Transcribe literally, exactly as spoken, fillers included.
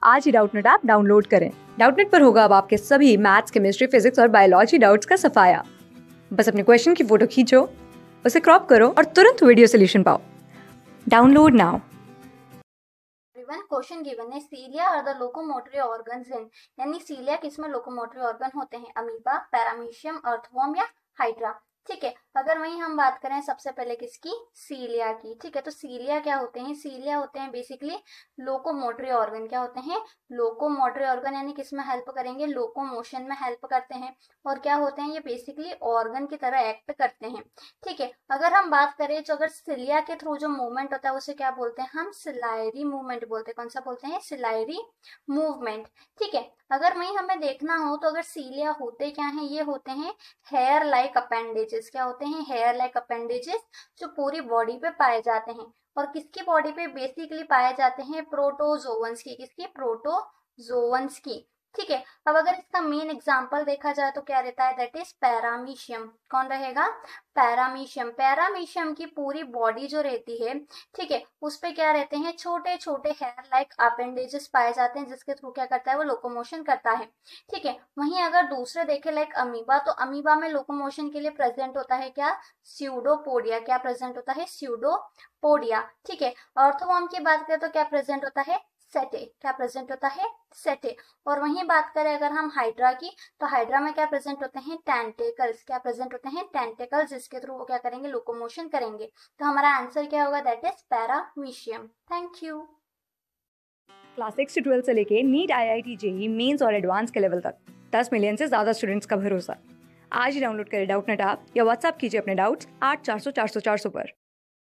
आज ही Doubtnut app download करें। डाउटनेट पर होगा अब आपके सभी मैथ्स, केमिस्ट्री, फिजिक्स और बायोलॉजी डाउट्स का सफाया। बस अपने क्वेश्चन की फोटो खींचो, उसे क्रॉप करो और तुरंत वीडियो सोल्यूशन पाओ। Download now. One question given है cilia are the locomotory organs in, यानी cilia किसमें लोकोमोटरी ऑर्गन होते हैं? अमीबा, पैरामीशियम, अर्थवर्म या हाइड्रा। ठीक है, अगर वहीं हम बात करें सबसे पहले किसकी, सीलिया की। ठीक है, तो सीलिया क्या होते हैं? सीलिया होते हैं बेसिकली लोकोमोटरी ऑर्गन। क्या होते हैं? लोकोमोटरी ऑर्गन, यानी किसमें हेल्प करेंगे? लोकोमोशन में हेल्प करते हैं। और क्या होते हैं? ये बेसिकली ऑर्गन की तरह एक्ट करते हैं। ठीक है, अगर हम बात करें तो अगर सिलिया के थ्रू जो मूवमेंट होता है उसे क्या बोलते हैं? हम सिलायरी मूवमेंट बोलते हैं। कौन सा बोलते हैं? Ciliary movement. ठीक है, अगर वहीं हमें देखना हो तो अगर सीलिया होते क्या हैं? ये होते हैं हेयर लाइक अपेंडेजेस। क्या होते हैं? हेयर लाइक अपेंडेजेस, जो पूरी बॉडी पे पाए जाते हैं। और किसकी बॉडी पे बेसिकली पाए जाते हैं? प्रोटोजोवंस की। किसकी? प्रोटोजोवंस की। ठीक है, अब अगर इसका मेन एग्जांपल देखा जाए तो क्या रहता है? That is paramecium. कौन रहेगा? पैरामीशियम। पैरामीशियम की पूरी बॉडी जो रहती है, ठीक है, उस पे क्या रहते हैं? छोटे छोटे हेयर लाइक अपेंडेजेस पाए जाते हैं, जिसके थ्रू क्या करता है? वो लोकोमोशन करता है। ठीक है, वहीं अगर दूसरे देखें लाइक अमीबा, तो अमीबा में लोकोमोशन के लिए प्रेजेंट होता है क्या? स्यूडोपोडिया। क्या प्रेजेंट होता है? स्यूडोपोडिया। ठीक है, अर्थवर्म की बात करें तो क्या प्रेजेंट होता है? सेटे। क्या प्रेजेंट होता है? सेटे। और वहीं बात करें अगर हम हाइड्रा की, तो हाइड्रा में क्या प्रेजेंट होते हैं? टेंटेकल्स। क्या प्रेजेंट होते हैं? टेंटेकल्स, जिसके थ्रू वो क्या करेंगे? लोकोमोशन करेंगे। तो हमारा आंसर क्या होगा? That is paramecium. Thank you. Class six से ट्वेल्थ से लेके NEET, I I T, JEE mains और एडवांस के लेवल तक दस मिलियन से ज्यादा स्टूडेंट्स का भरोसा। आज ही डाउनलोड करें डाउटनेट ऐप या व्हाट्सएप कीजिए अपने डाउट्स आठ चार सौ चार सौ चार सौ पर।